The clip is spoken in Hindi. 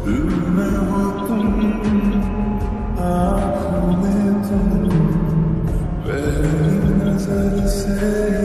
दिल में हो तुम, आँखों में तुम, पहली नजर से